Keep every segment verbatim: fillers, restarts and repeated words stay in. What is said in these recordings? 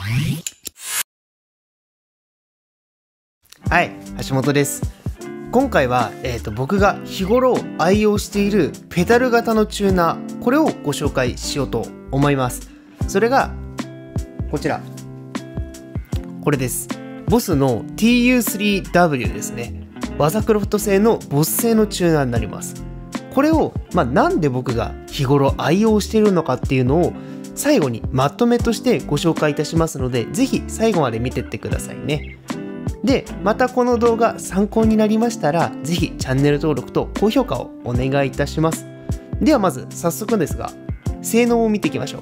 はい、橋本です。今回は、えーと、僕が日頃愛用しているペダル型のチューナー、これをご紹介しようと思います。それがこちら、これです。ボスの ティーユースリーダブリュー ですね。ワザクロフト製のボス製のチューナーになります。これを、まあ、なんで僕が日頃愛用しているのかっていうのを最後にまとめとしてご紹介いたしますので、ぜひ最後まで見てってくださいね。で、またこの動画参考になりましたら、ぜひチャンネル登録と高評価をお願いいたします。ではまず早速ですが、性能を見ていきましょう。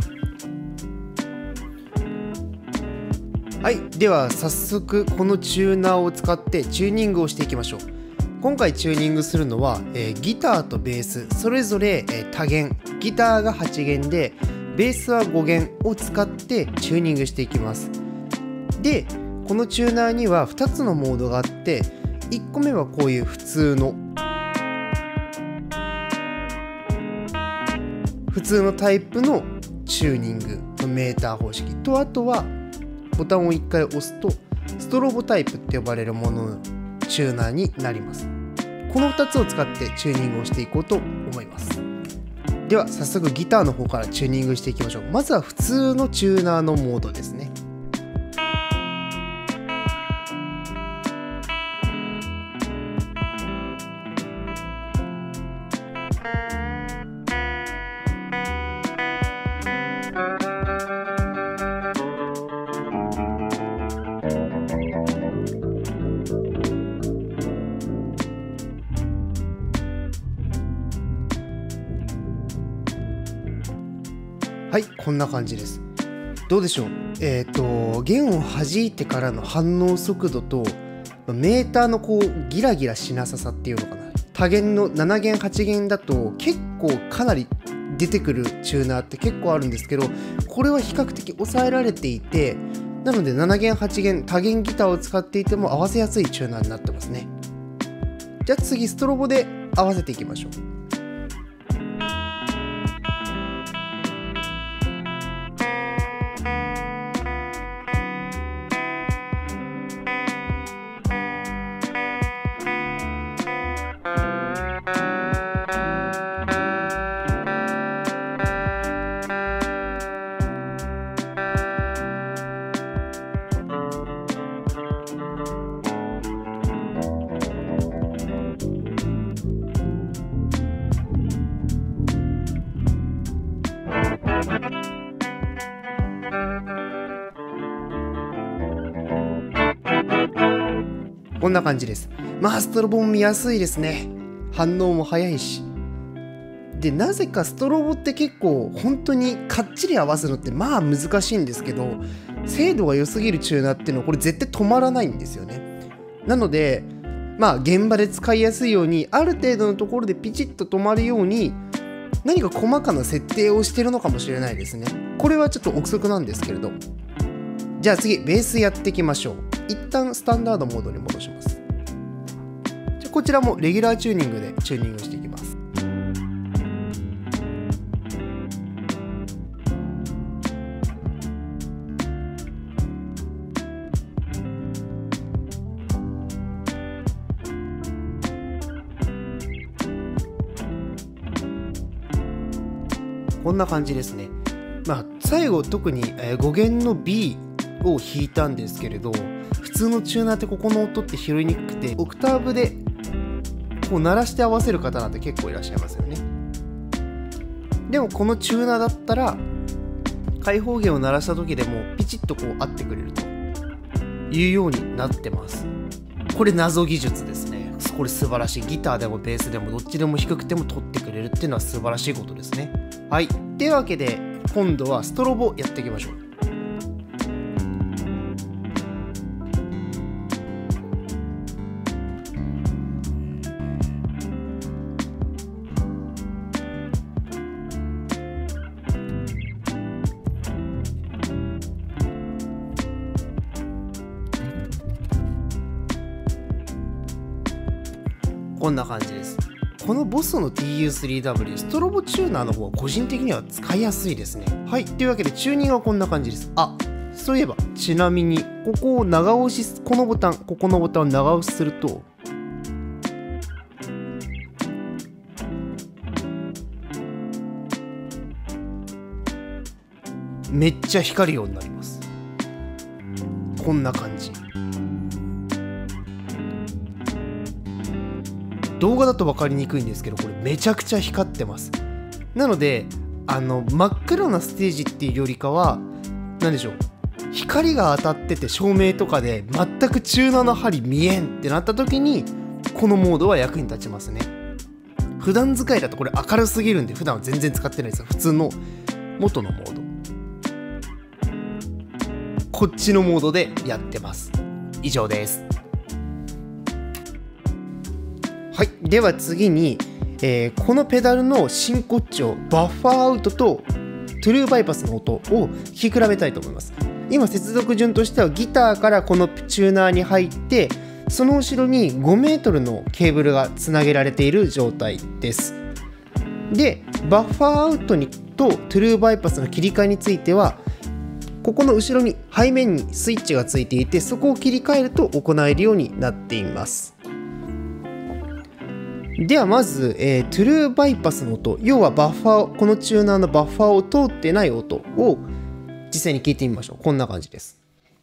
はい、では早速このチューナーを使ってチューニングをしていきましょう。今回チューニングするのは、えー、ギターとベースそれぞれ、えー、多弦、ギターがはち弦でベースはご弦を使ってチューニングしていきます。で、このチューナーにはふたつのモードがあって、いっこめはこういう普通の普通のタイプのチューニングのメーター方式と、あとはボタンをいっかい押すとストロボタイプって呼ばれるもののチューナーになります。このふたつを使ってチューニングをしていこうと思います。では早速ギターの方からチューニングしていきましょう。まずは普通のチューナーのモードですね。はい、こんな感じです。どうでしょう。えっと弦を弾いてからの反応速度とメーターのこうギラギラしなささっていうのかな、多弦のなな弦はち弦だと結構かなり出てくるチューナーって結構あるんですけど、これは比較的抑えられていて、なのでなな弦はち弦多弦ギターを使っていても合わせやすいチューナーになってますね。じゃあ次ストロボで合わせていきましょう。こんな感じです。まあストロボも見やすいですね。反応も早いし。で、なぜかストロボって結構本当にかっちり合わせるのってまあ難しいんですけど、精度が良すぎるチューナーっていうのはこれ絶対止まらないんですよね。なのでまあ現場で使いやすいように、ある程度のところでピチッと止まるように何か細かな設定をしてるのかもしれないですね。これはちょっと憶測なんですけれど。じゃあ次ベースやっていきましょう。一旦スタンダードモードに戻します。じゃこちらもレギュラーチューニングでチューニングしていきます。こんな感じですね。まあ最後特にご弦の B を弾いたんですけれど、普通のチューナーってここの音って拾いにくくて、オクターブでこう鳴らして合わせる方なんて結構いらっしゃいますよね。でもこのチューナーだったら開放弦を鳴らした時でもピチッとこう合ってくれるというようになってます。これ謎技術ですね。これ素晴らしい。ギターでもベースでもどっちでも低くても取ってくれるっていうのは素晴らしいことですね。はい、というわけで今度はストロボやっていきましょう。こんな感じです。このボスの ティーユースリーダブリュー ストロボチューナーの方は個人的には使いやすいですね。はい、というわけでチューニングはこんな感じです。あ、 そういえばちなみにここを長押し、このボタン、ここのボタンを長押しするとめっちゃ光るようになります。こんな感じ。動画だと分かりにくいんですけど、これめちゃくちゃ光ってます。なのであの真っ暗なステージっていうよりかは何でしょう、光が当たってて照明とかで全くチューナーの針見えんってなった時にこのモードは役に立ちますね。普段使いだとこれ明るすぎるんで普段は全然使ってないですよ。普通の元のモード、こっちのモードでやってます。以上です。はい、では次に、えー、このペダルの真骨頂バッファーアウトとトゥルーバイパスの音を聴き比べたいと思います。今接続順としてはギターからこのチューナーに入って、その後ろにごメートルのケーブルがつなげられている状態です。でバッファーアウトにとトゥルーバイパスの切り替えについてはここの後ろに背面にスイッチがついていて、そこを切り替えると行えるようになっています。ではまず、えー、トゥルーバイパスの音、要はバッファー、このチューナーのバッファーを通ってない音を実際に聞いてみましょう。こんな感じです。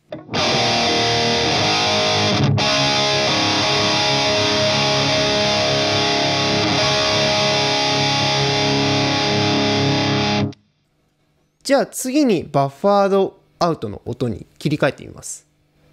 じゃあ次にバッファードアウトの音に切り替えてみます。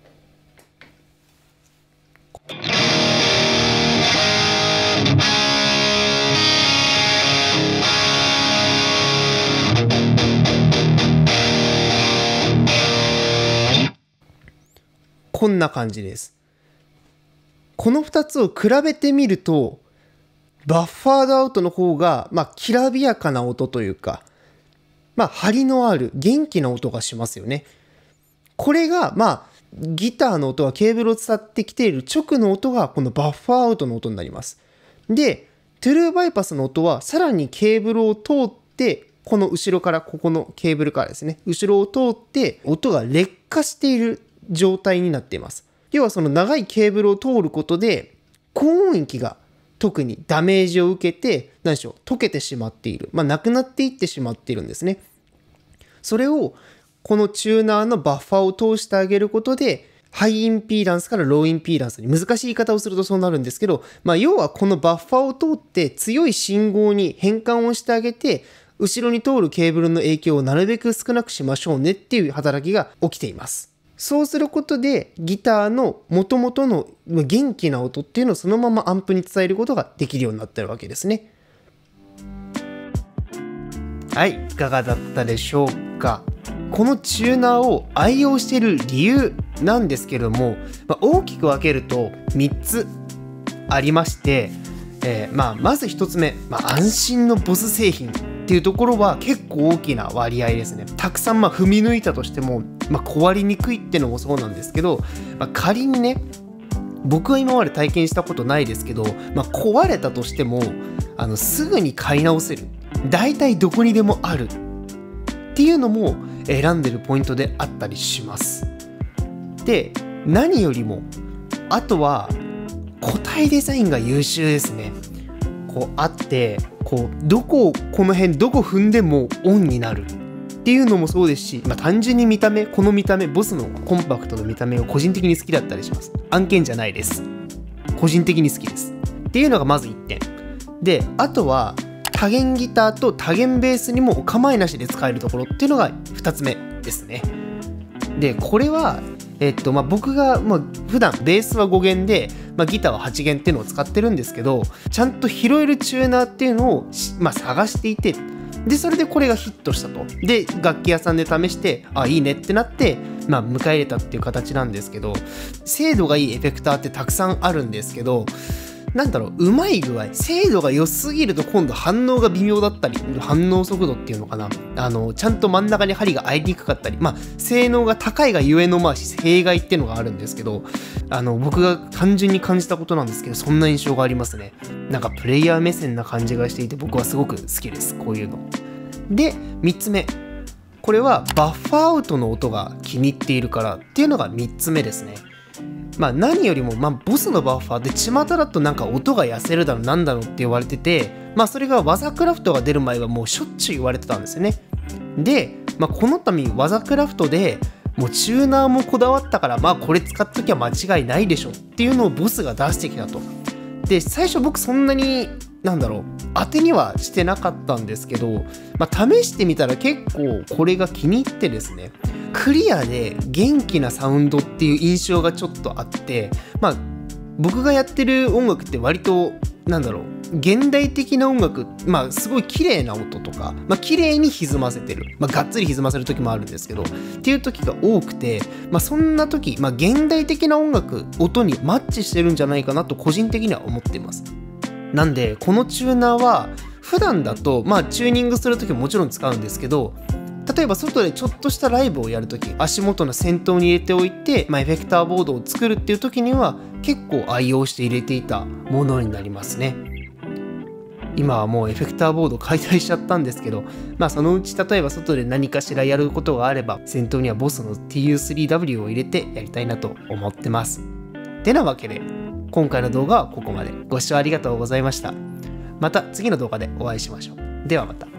こんな感じです。このふたつを比べてみるとバッファードアウトの方がまあきらびやかな音というか、まあ張りのある元気な音がしますよね。これがまあギターの音はケーブルを伝ってきている直の音がこのバッファーアウトの音になります。でトゥルーバイパスの音はさらにケーブルを通ってこの後ろからここのケーブルからですね、後ろを通って音が劣化している状態になっています。要はその長いケーブルを通ることで高音域が特にダメージを受けて何でしょう、溶けてしまっている、まあ、なくなっていってしまっているんですね。それをこのチューナーのバッファーを通してあげることでハイインピーダンスからローインピーダンスに、難しい言い方をするとそうなるんですけど、まあ、要はこのバッファーを通って強い信号に変換をしてあげて後ろに通るケーブルの影響をなるべく少なくしましょうねっていう働きが起きています。そうすることでギターの元々の元気な音っていうのをそのままアンプに伝えることができるようになってるわけですね。はい、いかがだったでしょうか。このチューナーを愛用している理由なんですけれども、まあ、大きく分けるとみっつありまして、えーまあ、まずひとつめ、まあ、安心のボス製品っていうところは結構大きな割合ですね。たくさんまあ踏み抜いたとしても、まあ、壊れにくいってのもそうなんですけど、まあ、仮にね僕は今まで体験したことないですけど、まあ、壊れたとしてもあのすぐに買い直せる、大体どこにでもあるっていうのも選んでるポイントであったりします。で何よりもあとは個体デザインが優秀ですね。こうあってこうどこをこの辺どこ踏んでもオンになるっていうのもそうですし、まあ、単純に見た目、この見た目、ボスのコンパクトの見た目を個人的に好きだったりします。案件じゃないです、個人的に好きですっていうのがまずいってんで、あとは多弦ギターと多弦ベースにもお構いなしで使えるところっていうのがふたつめですね。でこれはえっとまあ、僕が、まあ、普段ベースはご弦で、まあ、ギターははち弦っていうのを使ってるんですけど、ちゃんと拾えるチューナーっていうのを、まあ、探していて、でそれでこれがヒットしたと。で楽器屋さんで試してあいいねってなって、まあ、迎え入れたっていう形なんですけど、精度がいいエフェクターってたくさんあるんですけど、なんだろう、うまい具合、精度が良すぎると今度反応が微妙だったり、反応速度っていうのかな、あのちゃんと真ん中に針が合いにくかったり、まあ性能が高いがゆえのまあ弊害っていうのがあるんですけど、あの僕が単純に感じたことなんですけど、そんな印象がありますね。なんかプレイヤー目線な感じがしていて、僕はすごく好きです、こういうの。でみっつめ、 これはバッファーアウトの音が気に入っているからっていうのがみっつめですね。まあ何よりも、まあ、ボスのバッファーで巷だとなんか音が痩せるだろなんだろうって言われてて、まあそれがワザクラフトが出る前はもうしょっちゅう言われてたんですよね。で、まあ、この度ワザクラフトでもうチューナーもこだわったから、まあこれ使っときゃ間違いないでしょっていうのをボスが出してきたと。で、最初僕そんなになんだろう当てにはしてなかったんですけど、まあ、試してみたら結構これが気に入ってですね、クリアで元気なサウンドっていう印象がちょっとあって、まあ僕がやってる音楽って割となんだろう現代的な音楽、まあすごい綺麗な音とか、まあ綺麗に歪ませてる、まあがっつり歪ませる時もあるんですけどっていう時が多くて、まあそんな時、まあ現代的な音楽音にマッチしてるんじゃないかなと個人的には思っています。なんでこのチューナーは普段だとまあチューニングする時ももちろん使うんですけど、例えば外でちょっとしたライブをやるとき、足元の先頭に入れておいて、まあ、エフェクターボードを作るっていう時には結構愛用して入れていたものになりますね。今はもうエフェクターボード解体しちゃったんですけど、まあそのうち例えば外で何かしらやることがあれば先頭にはボスの ティーユースリーダブリュー を入れてやりたいなと思ってます。てなわけで今回の動画はここまで。ご視聴ありがとうございました。また次の動画でお会いしましょう。ではまた。